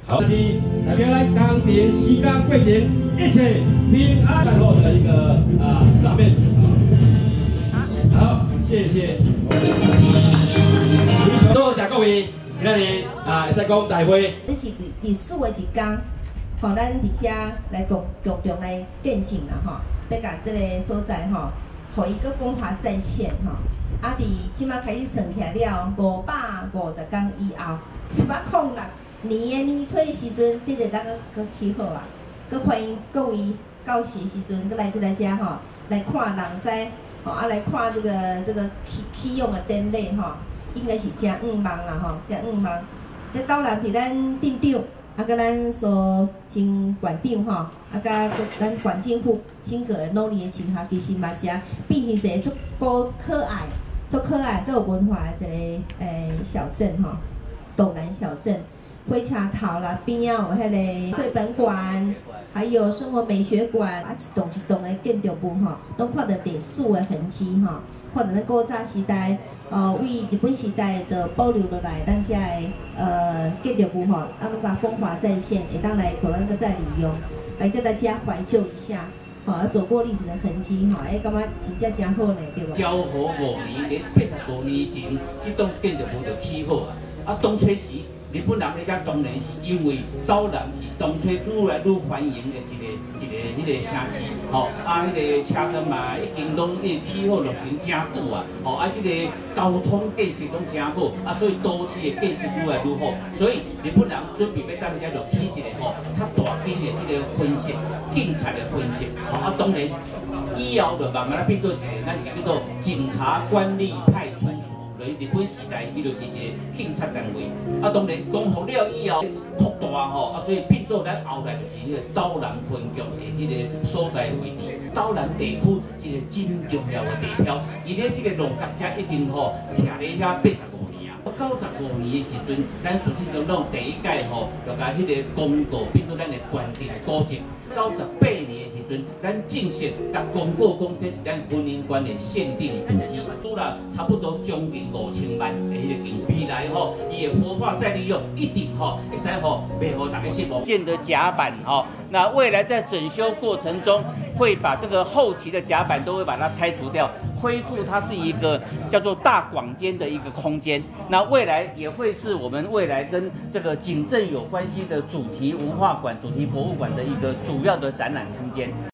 好，代表咱公平、时间、贵平，一切平安善后的一个上面。好，谢谢。多谢各位，今仔日会使讲大会。 这是第4个一天，吼，咱伫遮来共同来见证啦，吼，要甲这个所在吼，互伊个风华再现吼。啊，伫即马开始算起来了，550天以后，706年的年初的时阵，这个咱搁起好啊，搁欢迎各位到时时阵，搁来遮吼，来看人西，吼啊来看这个起用的典礼吼，应该是真旺啦吼，真旺。这导览是咱镇长，啊，甲咱所真馆长吼，啊，甲咱馆政府整个努力的情下，其实嘛只变成一个足够可爱、足有文化的一个小镇吼，东南小镇。火车头啦，边仔有迄个绘本馆，还有生活美学馆，啊，一栋一栋的建筑物吼，拢看到历史的痕迹吼，看到咱古早时代，为日本时代的保留落来，咱遮的建筑物吼，啊，拢甲风华再现，会当来可能搁再利用，来跟大家怀旧一下，吼，走过历史的痕迹吼，感觉真正真好呢，对吧？ 昭和5年，连85年前，这栋建筑物就起好啊，啊，当初时。日本人咧，遮当然是因为岛南是当初愈来愈繁荣的一个城市，吼，啊，迄个车站嘛已经拢起好落成真久啊，吼，啊，这个交通建设拢真好，啊，所以都市的建设愈来愈好，所以日本人准备要踮遮就起一个吼较大间的这个分析，警察的分析，吼，啊，当然以后就慢慢变做是咱是叫做警察管理派出所。日本时代，伊就是一个警察单位。啊，当然讲好了以后扩大吼，啊，所以变做咱后来就是迄个岛南分局的迄个所在位置。岛南地区一个真重要的地标，伊咧这个农角遮已经吼徛咧遐85年啊。95年的时阵，咱苏庆总统第一届吼，就甲迄个公告变做咱的关键古迹。98年的时阵，咱正式甲公告讲，这是咱婚姻馆的限定古迹，拄啦差不多将近5000万的迄个经费。未来吼，伊的活化再利用，一定吼会使吼袂互大家失望。建的甲板吼，那未来在整修过程中，会把这个后期的甲板都会把它拆除掉。恢复它是一个叫做大广间的一个空间，那未来也会是我们未来跟这个警政有关系的主题文化馆、主题博物馆的一个主要的展览空间。